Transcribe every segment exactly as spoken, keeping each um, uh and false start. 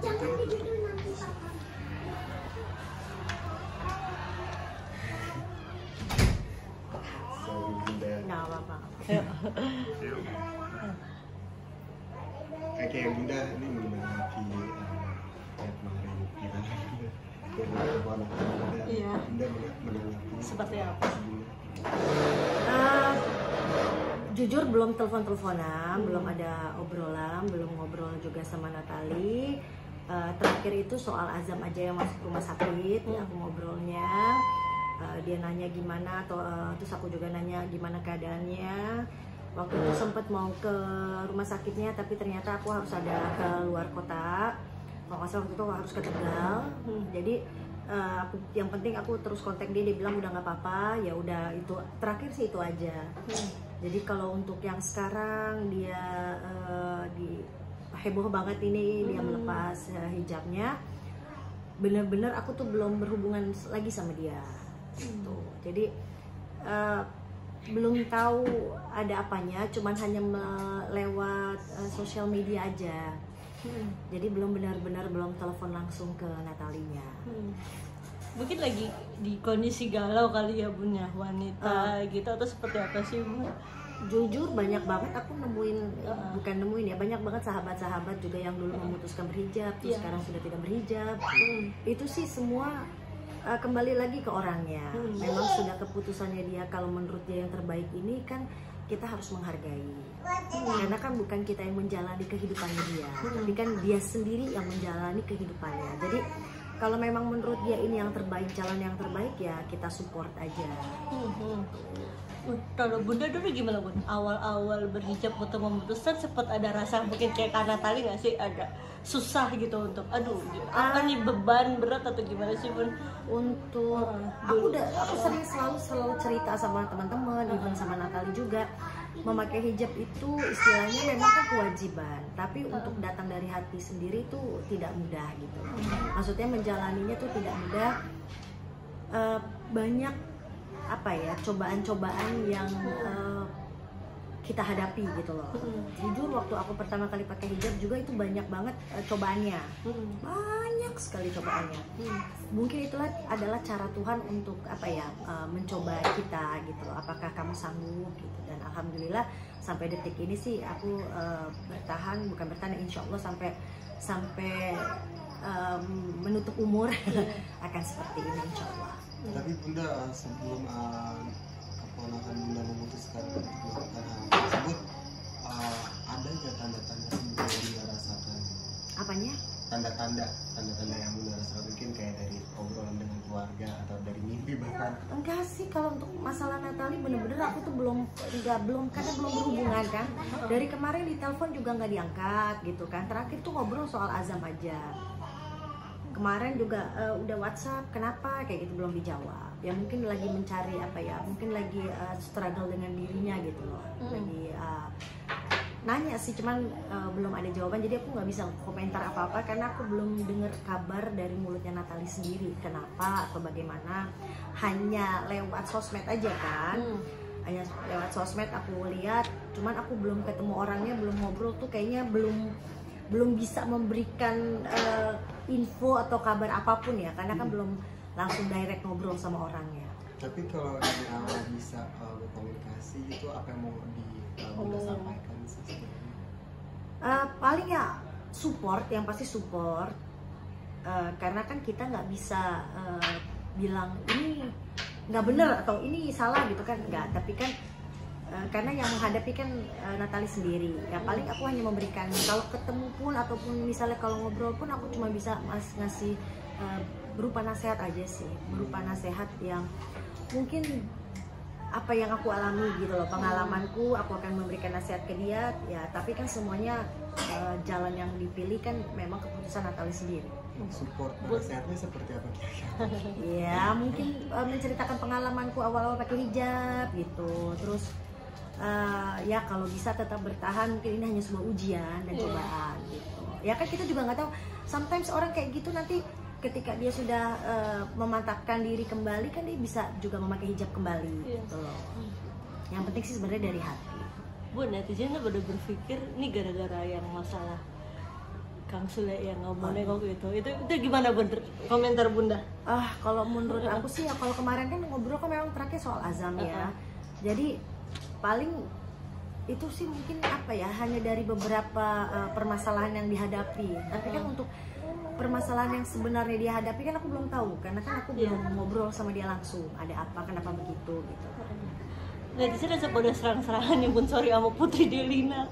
Nggak apa-apa. Kakek Bunda ini menanggapi kayak kemarin viral Bunda Iya. Bunda menanggapi Seperti apa? Uh, jujur belum telepon-teleponan, hmm. belum ada obrolan, belum ngobrol juga sama Natali. Uh, terakhir itu soal Azam aja yang masuk rumah sakit, hmm. aku ngobrolnya. Uh, dia nanya gimana, atau uh, terus aku juga nanya gimana keadaannya. Waktu itu sempet mau ke rumah sakitnya, tapi ternyata aku harus ada ke luar kota. Kalau nggak salah waktu itu harus ke Tegal. Hmm. Jadi uh, aku, yang penting aku terus kontak dia, dia bilang udah nggak apa-apa. Ya udah, itu terakhir sih itu aja. Hmm. Jadi kalau untuk yang sekarang dia uh, di heboh banget ini, hmm. dia melepas uh, hijabnya. Bener-bener aku tuh belum berhubungan lagi sama dia. Gitu. Jadi uh, belum tahu ada apanya, cuman hanya lewat uh, sosial media aja. Hmm. Jadi belum benar-benar belum telepon langsung ke Natalinya. Hmm. Mungkin lagi di kondisi galau kali ya Bunda, wanita uh, gitu, atau seperti apa sih Bu? Jujur banyak banget aku nemuin, uh, bukan nemuin ya, banyak banget sahabat-sahabat juga yang dulu memutuskan berhijab, terus yeah. sekarang sudah tidak berhijab. Hmm. Itu sih semua Uh, kembali lagi ke orangnya. Hmm. Memang sudah keputusannya dia, kalau menurut dia yang terbaik ini kan kita harus menghargai. Hmm. Karena kan bukan kita yang menjalani kehidupannya dia, hmm. tapi kan dia sendiri yang menjalani kehidupannya. Jadi kalau memang menurut dia ini yang terbaik, jalan yang terbaik, ya kita support aja. Hmm. Uh, kalau Bunda dulu gimana Bun? Awal-awal berhijab atau memutuskan sempat ada rasa mungkin kayak karena tali nggak sih, agak susah gitu untuk aduh apa nih, beban berat atau gimana sih Bun? Untuk uh, aku udah aku sering selalu selalu cerita sama teman-teman, uh, even sama Natali juga, memakai hijab itu istilahnya memang kan kewajiban, tapi uh, untuk datang dari hati sendiri itu tidak mudah gitu. Uh, Maksudnya menjalaninya tuh tidak mudah. Uh, banyak apa ya, cobaan-cobaan yang uh, kita hadapi gitu loh. Hmm. Jujur waktu aku pertama kali pakai hijab juga itu banyak banget uh, cobaannya. Hmm. Banyak sekali cobaannya. Hmm. Mungkin itulah adalah cara Tuhan untuk apa ya, uh, mencoba kita gitu loh. Apakah kamu sanggup gitu. Dan alhamdulillah sampai detik ini sih aku uh, bertahan, bukan bertahan, insya Allah sampai sampai um, menutup umur akan seperti ini insya Allah. Tapi Bunda, sebelum uh, keponakan Bunda memutuskan untuk melakukan hal tersebut, uh, ada nggak tanda-tanda yang Bunda rasakan? Apanya? Tanda-tanda, tanda-tanda yang Bunda rasakan, mungkin kayak dari obrolan dengan keluarga atau dari mimpi bahkan? Enggak sih, kalau untuk masalah Natali bener-bener aku tuh belum, enggak belum karena belum berhubungan kan. Dari kemarin di telepon juga nggak diangkat gitu kan. Terakhir tuh ngobrol soal Azam aja. Kemarin juga uh, udah WhatsApp, kenapa kayak gitu belum dijawab. Ya mungkin lagi mencari apa ya, mungkin lagi uh, struggle dengan dirinya gitu loh. Hmm. Lagi uh, nanya sih, cuman uh, belum ada jawaban. Jadi aku nggak bisa komentar apa-apa karena aku belum dengar kabar dari mulutnya Natali sendiri. Kenapa atau bagaimana? Hanya lewat sosmed aja kan. Hmm. Hanya lewat sosmed aku lihat, cuman aku belum ketemu orangnya, belum ngobrol tuh kayaknya belum belum bisa memberikan uh, info atau kabar apapun ya, karena kan hmm. belum langsung direct ngobrol sama orangnya. Tapi kalau dari awal bisa uh, berkomunikasi itu apa yang mau di uh, Bunda oh. sampaikan sih? Uh, paling ya support, yang pasti support. Uh, karena kan kita nggak bisa uh, bilang ini nggak bener atau ini salah gitu kan, nggak. Tapi kan Uh, karena yang menghadapi kan uh, Natali sendiri. Ya paling aku hanya memberikan, kalau ketemu pun ataupun misalnya kalau ngobrol pun aku cuma bisa mas ngasih uh, berupa nasihat aja sih, berupa nasihat yang mungkin apa yang aku alami gitu loh, pengalamanku, aku akan memberikan nasihat ke dia. Ya tapi kan semuanya uh, jalan yang dipilih kan memang keputusan Natali sendiri. Support nasihatnya seperti apa kira-kira? Ya mungkin uh, menceritakan pengalamanku awal-awal pakai hijab gitu, terus Uh, ya kalau bisa tetap bertahan, mungkin ini hanya sebuah ujian dan yeah. cobaan gitu. Ya kan kita juga nggak tahu, sometimes orang kayak gitu nanti ketika dia sudah uh, memantapkan diri kembali kan dia bisa juga memakai hijab kembali yeah. gitu loh. Yang penting sih sebenarnya dari hati. Bu, netizen udah berpikir ini gara-gara yang masalah Kang Sule yang ngomong nengok itu. Itu itu gimana Bun? Komentar Bunda? Ah, kalau menurut aku sih ya kalau kemarin kan ngobrol kan memang terakhir soal azam ya. Jadi paling itu sih mungkin apa ya, hanya dari beberapa uh, permasalahan yang dihadapi. Tapi kan untuk permasalahan yang sebenarnya dia hadapi kan aku belum tahu, karena kan aku belum ngobrol sama dia langsung. Ada apa, kenapa begitu gitu. Netizen udah serang-serangan nih Bun, sorry sama Putri Delina.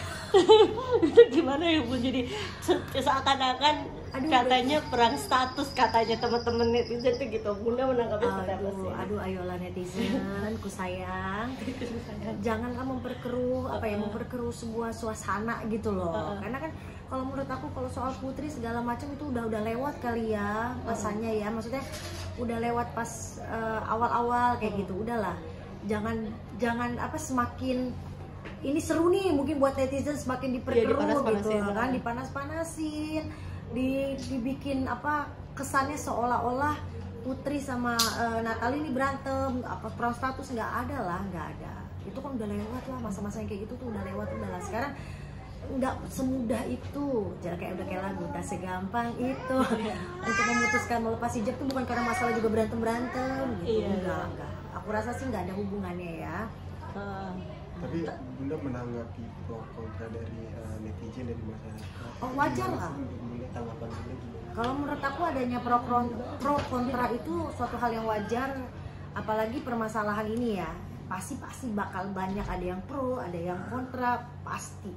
Itu gimana ya Bun, jadi seakan-akan aduh, katanya aduh. Perang status katanya teman-teman netizen tuh gitu. Bunda menanggapi seperti apa sih? Aduh, ayolah netizen, ku sayang. Jangan kamu memperkeruh apa ya, memperkeruh sebuah suasana gitu loh. Uh-uh. Karena kan kalau menurut aku kalau soal Putri segala macam itu udah udah lewat kali ya masanya ya. Maksudnya udah lewat pas uh, awal-awal kayak gitu. Udahlah. Jangan jangan apa semakin ini seru nih mungkin buat netizen semakin diperkeruh ya, gitu kan, dipanas-panasin, di, dibikin apa kesannya seolah-olah Putri sama uh, Natali ini berantem, apa perang status, nggak ada lah, nggak ada. Itu kan udah lewat lah, masa-masa yang kayak gitu tuh udah lewat, udah lah. Sekarang nggak semudah itu, jadi kayak udah kayak lagu, tak segampang itu untuk memutuskan melepas hijab tuh bukan karena masalah juga berantem berantem gitu, iya. enggak enggak. Aku rasa sih nggak ada hubungannya ya. Uh. Tapi Bunda menanggapi pro kontra dari uh, netizen dari masyarakat. Oh wajar lah. Tanggapan Bunda gimana? Kalau menurut aku adanya pro pro kontra itu suatu hal yang wajar, apalagi permasalahan ini ya. Pasti pasti bakal banyak, ada yang pro, ada yang kontra, pasti.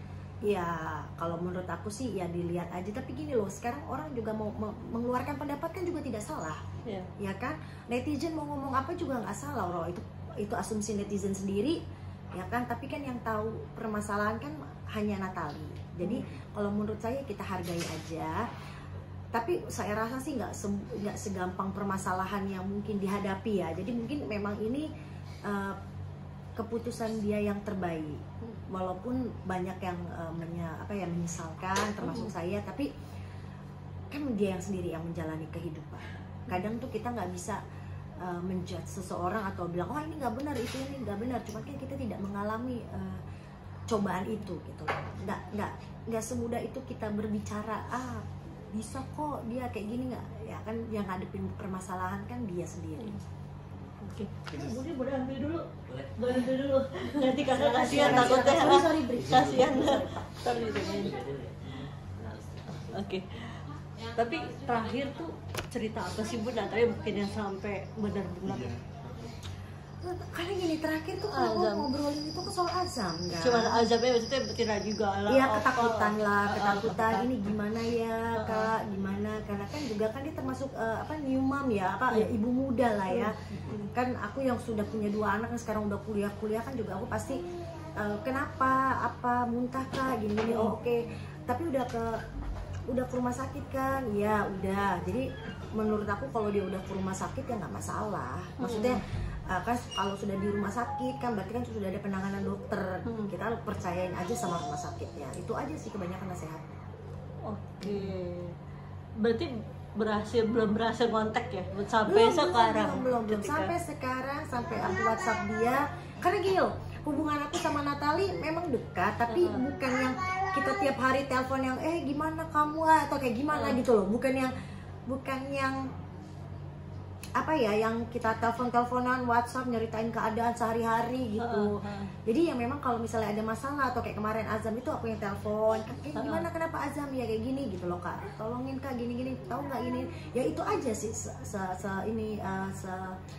Ya kalau menurut aku sih ya dilihat aja. Tapi gini loh, sekarang orang juga mau mengeluarkan pendapat kan juga tidak salah, yeah. Ya kan? Netizen mau ngomong apa juga nggak salah, loh. Itu itu asumsi netizen sendiri. Ya kan, tapi kan yang tahu permasalahan kan hanya Natali. Jadi hmm. kalau menurut saya kita hargai aja. Tapi saya rasa sih nggak nggak se segampang permasalahan yang mungkin dihadapi ya. Jadi mungkin memang ini uh, keputusan dia yang terbaik. Walaupun banyak yang uh, menya, apa ya menyesalkan, termasuk hmm. saya. Tapi kan dia yang sendiri yang menjalani kehidupan. Kadang tuh kita nggak bisa Uh, menjudge seseorang atau bilang oh ini nggak benar, itu ini nggak benar, cuma kan kita tidak mengalami uh, cobaan itu gitu loh. nggak nggak nggak semudah itu kita berbicara ah bisa kok dia kayak gini, nggak ya kan, yang ngadepin permasalahan kan dia sendiri. Oke, boleh boleh ambil dulu, boleh ambil dulu nanti kakak kasihan takutnya kasihan sorry oke. Tapi terakhir tuh cerita apa sih Bunda? Tapi mungkin yang sampai benar-benar. Iya. Karena gini, terakhir tuh kalau ngobrolin itu kan soal azam kan? Cuma azamnya maksudnya tidak juga lah. Iya ketakutan lah, ketakutan ini gimana ya kak, gimana? Karena kan juga kan dia termasuk uh, apa new mom ya, apa ya, ibu muda lah ya. Kan aku yang sudah punya dua anak yang sekarang udah kuliah-kuliah kan juga aku pasti uh, kenapa, apa muntah kak, gini-gini, oh, oke. Okay. Tapi udah ke udah ke rumah sakit kan, ya udah. Jadi menurut aku kalau dia udah ke rumah sakit ya nggak masalah. Maksudnya hmm. uh, kan kalau sudah di rumah sakit kan berarti kan sudah ada penanganan dokter. Hmm. Kita percayain aja sama rumah sakitnya. Itu aja sih kebanyakan nasihat. Oke. Berarti berhasil belum berhasil kontak ya sampai belum, sekarang? Belum belum belum sampai sekarang, sampai aku WhatsApp dia. Karena gini loh, hubungan aku sama Natali memang dekat, tapi uh. bukan yang kita tiap hari telepon yang eh gimana kamu atau kayak gimana uh. gitu loh, bukan yang bukan yang apa ya, yang kita telepon-teleponan WhatsApp nyeritain keadaan sehari-hari gitu. Uh, uh. Jadi yang memang kalau misalnya ada masalah atau kayak kemarin Azam itu aku yang telepon, eh gimana kenapa Azam ya kayak gini gitu loh kak, tolongin kak gini-gini, tahu nggak ini, ya itu aja sih se, se, se ini uh, se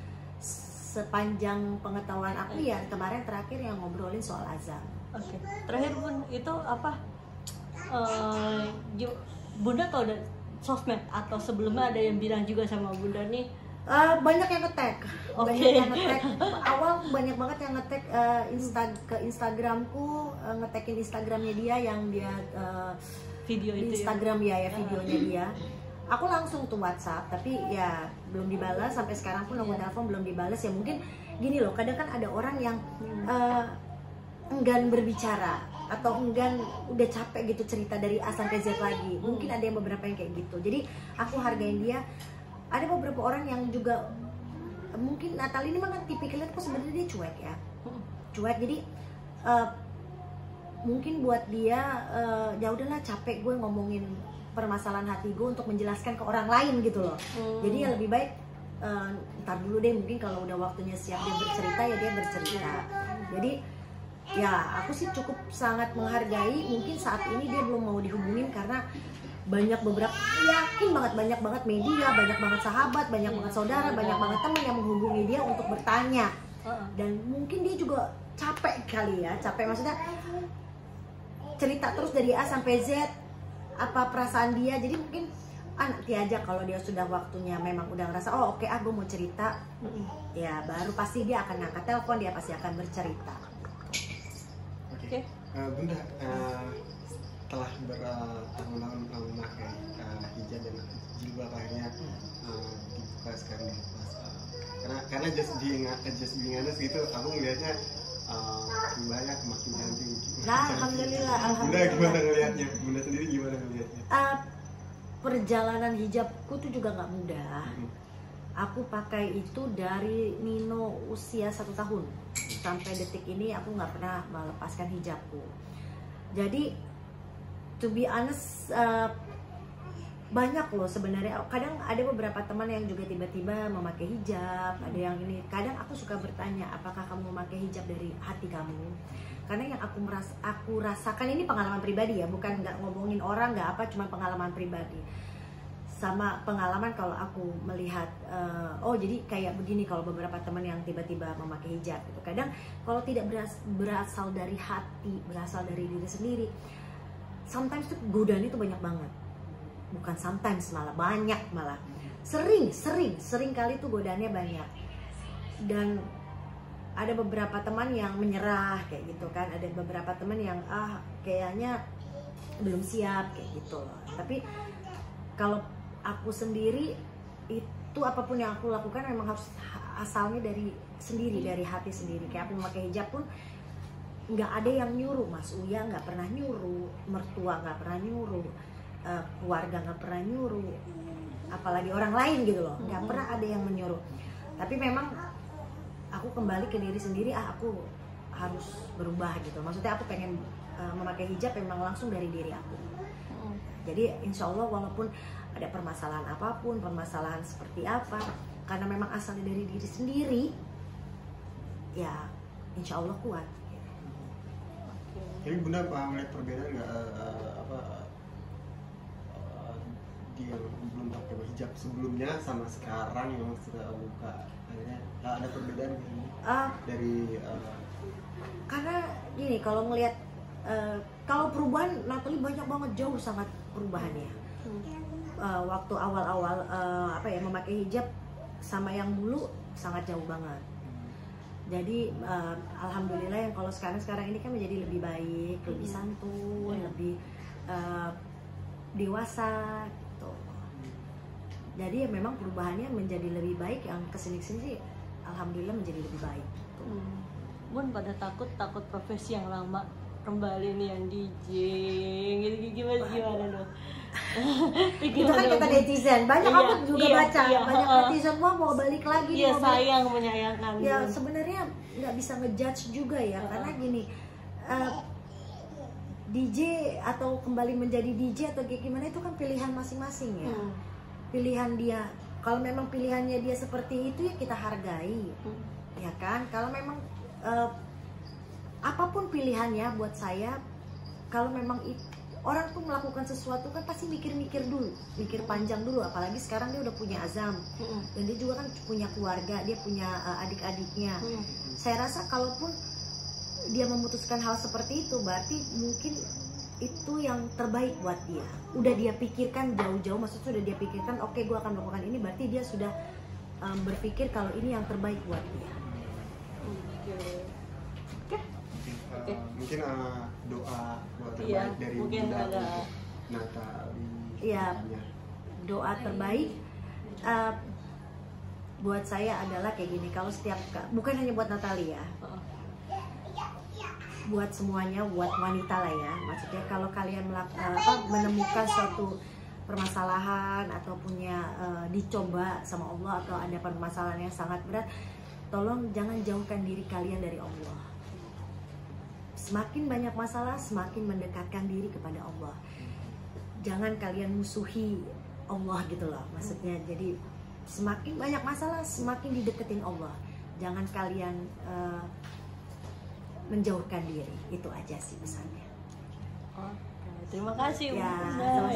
sepanjang pengetahuan aku ya kemarin terakhir yang ngobrolin soal Azam. Oke. Okay. Terakhir Bun itu apa? Uh, Bunda tau ada sosmed atau sebelumnya ada yang bilang juga sama Bunda nih? Uh, banyak yang nge-tag, okay. banyak yang nge-tag. Awal banyak banget yang nge-tag uh, insta ke Instagramku, uh, nge-tagin Instagramnya dia yang dia uh, video itu Instagram ya, ya, ya videonya dia. Aku langsung tuh WhatsApp, tapi ya belum dibalas sampai sekarang pun aku yeah. telepon belum dibalas. Ya mungkin gini loh, kadang kan ada orang yang uh, enggan berbicara atau enggan udah capek gitu cerita dari A sampai Z lagi. Mungkin ada yang beberapa yang kayak gitu. Jadi aku hargain dia. Ada beberapa orang yang juga mungkin Natali ini memang tipikalnya tuh sebenarnya dia cuek ya, cuek. Jadi uh, mungkin buat dia uh, ya udahlah capek gue ngomongin permasalahan hati gue untuk menjelaskan ke orang lain gitu loh. Hmm. Jadi ya lebih baik uh, ntar dulu deh, mungkin kalau udah waktunya siap dia bercerita ya dia bercerita. Jadi ya aku sih cukup sangat menghargai, mungkin saat ini dia belum mau dihubungin karena banyak beberapa, yakin banget banyak banget media, banyak banget sahabat, banyak banget saudara, banyak banget teman yang menghubungi dia untuk bertanya. Dan mungkin dia juga capek kali ya, capek maksudnya cerita terus dari A sampai Z apa perasaan dia. Jadi mungkin ah, nanti aja kalau dia sudah waktunya memang udah ngerasa oh oke okay, ah gue mau cerita, ya baru pasti dia akan ngangkat telepon, dia pasti akan bercerita. Oke, okay. uh, Bunda, uh, setelah bertahun-tahun uh, memakai uh, hijab dan jilbab akhirnya uh, dibuka sekarang dibuka uh, karena karena just being just being honest gitu, aku melihatnya Uh, banyak makin cantik. Nah, alhamdulillah, alhamdulillah. Bunda gimana ngelihatnya? Bunda sendiri gimana ngelihatnya? Uh, perjalanan hijabku tuh juga nggak mudah. Hmm. Aku pakai itu dari Nino usia satu tahun sampai detik ini aku nggak pernah melepaskan hijabku. Jadi, to be honest, uh, banyak loh sebenarnya. Kadang ada beberapa teman yang juga tiba-tiba memakai hijab, ada yang ini. Kadang aku suka bertanya, apakah kamu memakai hijab dari hati kamu? Karena yang aku meras aku rasakan, ini pengalaman pribadi ya, bukan nggak ngomongin orang, nggak apa, cuma pengalaman pribadi. Sama pengalaman kalau aku melihat, uh, oh jadi kayak begini kalau beberapa teman yang tiba-tiba memakai hijab gitu. Kadang kalau tidak beras berasal dari hati, berasal dari diri sendiri, sometimes tuh godaan itu banyak banget. Bukan sometimes, malah banyak, malah sering sering sering kali tuh godaannya banyak. Dan ada beberapa teman yang menyerah kayak gitu kan, ada beberapa teman yang ah kayaknya belum siap kayak gitu loh. Tapi kalau aku sendiri itu apapun yang aku lakukan memang harus asalnya dari sendiri, dari hati sendiri. Kayak aku memakai hijab pun nggak ada yang nyuruh, Mas Uya nggak pernah nyuruh, mertua nggak pernah nyuruh, Uh, keluarga nggak pernah nyuruh, apalagi orang lain gitu loh, nggak pernah ada yang menyuruh. Tapi memang aku kembali ke diri sendiri, ah aku harus berubah gitu. Maksudnya aku pengen uh, memakai hijab memang langsung dari diri aku. Jadi insya Allah walaupun ada permasalahan apapun, permasalahan seperti apa, karena memang asalnya dari diri sendiri, ya insya Allah kuat. Jadi Bunda melihat perbedaan nggak uh, apa dia belum pakai hijab sebelumnya sama sekarang yang sudah buka, akhirnya ada perbedaan uh, dari uh, karena gini, kalau ngelihat uh, kalau perubahan Natalie banyak banget, jauh sangat perubahannya. uh, waktu awal-awal uh, apa ya memakai hijab sama yang dulu sangat jauh banget. Jadi uh, alhamdulillah yang kalau sekarang sekarang ini kan menjadi lebih baik, lebih santun, lebih uh, dewasa. Jadi ya memang perubahannya menjadi lebih baik, yang kesini-kesini sih alhamdulillah menjadi lebih baik. Hmm. Bun pada takut takut profesi yang lama kembali nih yang D J gitu, gimana gimana dong? Itu kan kata netizen, banyak iya, aku juga iya, baca, iya, banyak uh, netizen mau mau balik lagi. Iya, mau sayang balik. menyayangkan. Ya sebenarnya nggak bisa ngejudge juga ya, uh, karena gini. Uh, D J atau kembali menjadi D J atau kayak gimana itu kan pilihan masing-masing ya. Hmm. Pilihan dia, kalau memang pilihannya dia seperti itu ya kita hargai, hmm. ya kan. Kalau memang uh, apapun pilihannya buat saya, kalau memang it, orang tuh melakukan sesuatu kan pasti mikir-mikir dulu, mikir panjang dulu. Apalagi sekarang dia udah punya azam, hmm. dan dia juga kan punya keluarga, dia punya uh, adik-adiknya. Hmm. Saya rasa kalaupun dia memutuskan hal seperti itu, berarti mungkin itu yang terbaik buat dia. Udah dia pikirkan jauh-jauh, maksudnya sudah dia pikirkan, oke okay, gue akan melakukan ini, berarti dia sudah um, berpikir kalau ini yang terbaik buat dia. Oke. Okay. Uh, okay. Mungkin uh, doa doa terbaik iya, dari mungkin Bunda ada untuk Natalie. Iya, doa terbaik uh, buat saya adalah kayak gini. Kalau setiap, bukan hanya buat Natalie ya, buat semuanya, buat wanita lah ya. Maksudnya kalau kalian melak, apa, menemukan suatu permasalahan atau punya uh, dicoba sama Allah atau ada permasalahan yang sangat berat, tolong jangan jauhkan diri kalian dari Allah. semakin banyak masalah semakin mendekatkan diri kepada Allah. Jangan kalian musuhi Allah gitu loh maksudnya. Jadi semakin banyak masalah semakin dideketin Allah. Jangan kalian uh, menjauhkan diri. Itu aja sih pesannya. Oke, terima kasih Ya, Bunda. sama-sama.